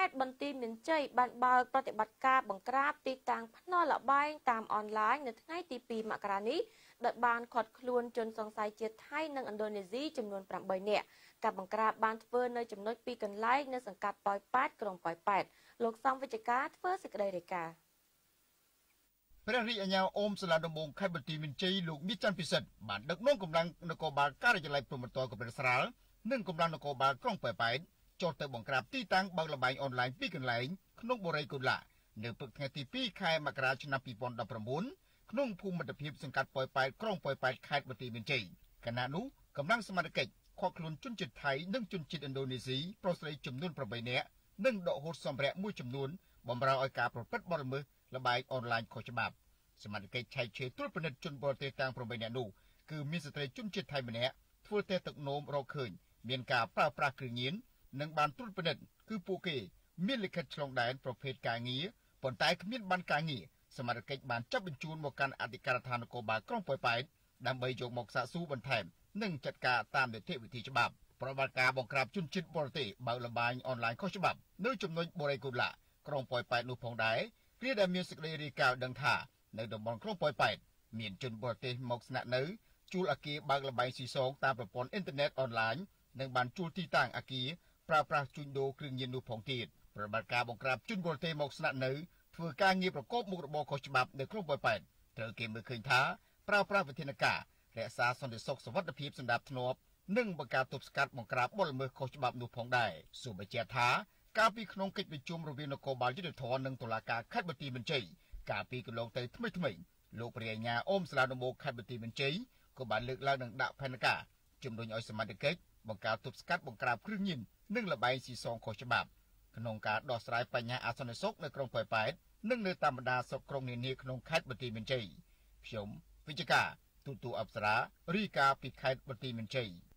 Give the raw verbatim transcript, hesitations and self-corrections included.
ត្តបន្ទាយមានជ័យបានបើកប្រតិបត្តិការបង្ក្រាបទីតាំងភ្នាល់លបែងតាមអនឡាញនៅថ្ងៃទីពីរមករានេះដោយបានឃាត់ខ្លួនជនសង្ស័យជាតិថៃនិងឥណ្ឌូនេស៊ីចំនួនប្រាំបីនាក់ការបង្ក្រាបបានធ្វើនៅចំណុចពីរកន្លែងនៅសង្កាត់ប៉ោយប៉ែតក្រុងប៉ោយប៉ែតលោកសំវិជ្ជការធ្វើសេចក្តីរាយការណ៍ព្រះរាជអាជ្ញាអូមសាលាដំបងខេត្តបន្ទាយមានជ័យលោកមាសច័ន្ទពិសិដ្ឋបានដឹកនាំកម្លាំងនគរបាលការិយាល័យព្រំប្រទល់កំពង់ស្រាលនិងកម្លាំងនគរបាលក្រុងប៉ោយប៉ែតចុះទៅបង្ក្រាបទីតាំងបើកល្បែងអនឡាញពីរកន្លែងក្នុងបូរីកូឡានៅព្រឹកថ្ងៃទីពីរខែមករាឆ្នាំពីរពាន់ដប់ប្រាំបួនក្នុងភូមិមិត្តភាពសង្កាត់ប៉ោយប៉ែតក្រុងប៉ោយប៉ែតខេត្តបន្ទាយមានជ័យខណៈនោះកម្លាំងសមត្ថកិច្ចឃាត់ខ្លួនជនជាតិថៃនិងជនជាតិឥណ្ឌូនេស៊ីប្រុសស្រីចំនួនប្រាំបីនាក់និងដកហូតសម្ភារៈមួយចំនួនបម្រើឲ្យការប្រព្រឹត្តបទល្មើសល្បែងអនឡាញខុសច្បាប់សមត្ថកិច្ចឆែកឆេរត្រួតពិនិត្យជនបរទេសទាំងប្រាំបីនាក់នោះគឺមានស្ត្រីជនជាតិថៃម្នាក់ធ្វើតែទឹកនោមរកឃើញមានការប្រើប្រាស់គ្រឿងញៀននិងបានត្រួតពិនិត្យគឺពួកគេមានលិខិតឆ្លងដែនប្រភេទការងារប៉ុន្តែគ្មានបានការងារសមត្ថកិច្ចបានចាប់បញ្ជូនមកកាន់អធិការដ្ឋាននគរបាលក្រុងប៉ោយប៉ែតដើម្បីយកមកសាកសួរបន្ថែមនិងចាត់ការតាមនីតិវិធីច្បាប់ប្រតិបត្តិការបង្ក្រាបជនជាតិបរទេសបើកល្បែងអនឡាញខុសច្បាប់នៅចំណុចបូរីកូឡាក្រុងប៉ោយប៉ែតនោះផងដែរគ្រាដែលមានសេចក្តីរាយការណ៍ដឹងថានៅតំបន់ក្រុងប៉ោយប៉ែតមានជនបរទេសមកស្នាក់នៅជួលអគារបើកល្បែងស៊ីសងតាមប្រព័ន្ធអ៊ីនធឺណិតអនឡាញនិងបានជួលទីតាំងអគារប្រើប្រាស់ជួញដូរគ្រឿងញៀននោះផងទៀតប្រតិបត្តិការបង្ក្រាបជនបរទេសមកស្នាក់នៅធ្វើការងារប្រកបមុខរបរខុសច្បាប់នៅក្រុងប៉ោយប៉ែតត្រូវគេមើលឃើញថាប្រើប្រាស់វិធានការរក្សាសន្តិសុខសុវត្ថិភាពសម្រាប់ធ្នាប់និងបង្ការទប់ស្កាត់បង្ក្រាបបទល្មើសខុសច្បាប់នោះផងដែរសូមបញ្ជាក់ថាកាលពីក្នុងកិច្ចប្រជុំរវាងនគរបាលយុតិធម៌និងតុលាការខេត្តបន្ទាយមានជ័យកាលពីកន្លងទៅថ្មីថ្មីលោកព្រះអាជ្ញាអូមសាលាដំបងខេត្តបន្ទាយមានជ័យក៏បានលើកឡើងនិងដាក់ផែនការជំរុញឲ្យសមាជិកបង្ការទប់ស្កាត់បង្ក្រាបគ្រឿងញៀននិងល្បែងស៊ីសងខុសច្បាប់ក្នុងការដោះស្រាយបញ្ហាអសន្តិសុខនៅក្រុងប៉ោយប៉ែតនិងនៅតាមបណ្ដាស្រុកក្រុងនានាក្នុងខេត្តបន្ទាយមានជ័យខ្ញុំវិជ្ជការទូតទូអប្សរារាយការណ៍ពីខេត្តបន្ទាយមានជ័យ